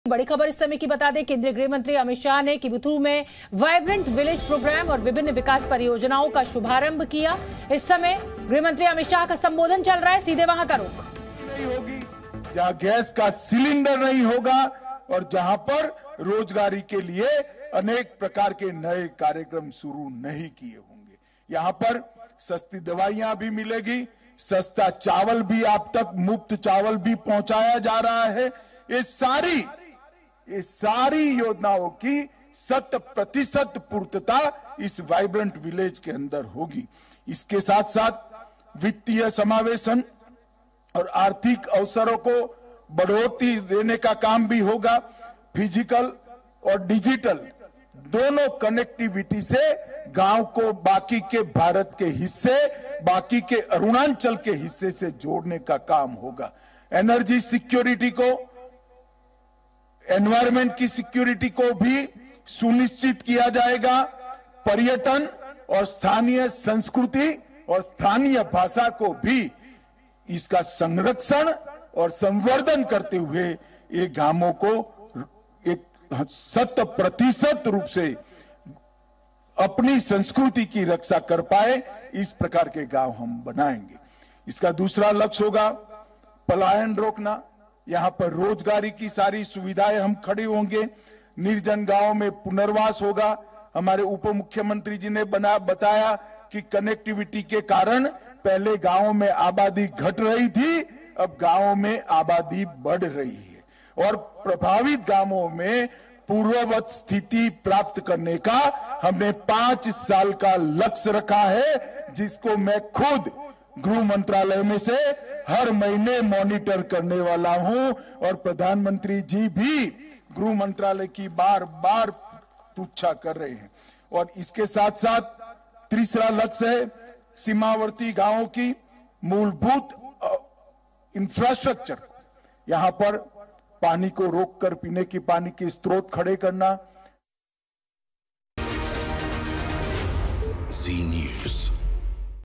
बड़ी खबर इस समय की बता दें, केंद्रीय गृह मंत्री अमित शाह ने किबुथुरु में वाइब्रेंट विलेज प्रोग्राम और विभिन्न विकास परियोजनाओं का शुभारंभ किया। इस समय गृह मंत्री अमित शाह का संबोधन चल रहा है, सीधे वहां का रुख। नहीं होगी जहां गैस का सिलेंडर नहीं होगा और जहां पर रोजगारी के लिए अनेक प्रकार के नए कार्यक्रम शुरू नहीं किए होंगे। यहाँ पर सस्ती दवाइयां भी मिलेगी, सस्ता चावल भी आप तक, मुफ्त चावल भी पहुंचाया जा रहा है। ये सारी योजनाओं की 100% पूर्तता इस वाइब्रेंट विलेज के अंदर होगी। इसके साथ साथ वित्तीय समावेशन और आर्थिक अवसरों को बढ़ोतरी देने का काम भी होगा। फिजिकल और डिजिटल दोनों कनेक्टिविटी से गांव को बाकी के भारत के हिस्से, बाकी के अरुणाचल के हिस्से से जोड़ने का काम होगा। एनर्जी सिक्योरिटी को, एनवायरमेंट की सिक्योरिटी को भी सुनिश्चित किया जाएगा। पर्यटन और स्थानीय संस्कृति और स्थानीय भाषा को भी इसका संरक्षण और संवर्धन करते हुए ये गांवों को एक 100% रूप से अपनी संस्कृति की रक्षा कर पाए, इस प्रकार के गांव हम बनाएंगे। इसका दूसरा लक्ष्य होगा पलायन रोकना। यहाँ पर रोजगारी की सारी सुविधाएं हम खड़े होंगे। निर्जन गांव में पुनर्वास होगा। हमारे उप मुख्यमंत्री जी ने बताया कि कनेक्टिविटी के कारण पहले गांवों में आबादी घट रही थी, अब गांवों में आबादी बढ़ रही है और प्रभावित गांवों में पूर्ववत स्थिति प्राप्त करने का हमने 5 साल का लक्ष्य रखा है, जिसको मैं खुद गृह मंत्रालय में से हर महीने मॉनिटर करने वाला हूं और प्रधानमंत्री जी भी गृह मंत्रालय की बार बार पूछा कर रहे हैं। और इसके साथ साथ तीसरा लक्ष्य है सीमावर्ती गांवों की मूलभूत इंफ्रास्ट्रक्चर, यहां पर पानी को रोककर पीने की पानी के स्रोत खड़े करना। Zee news.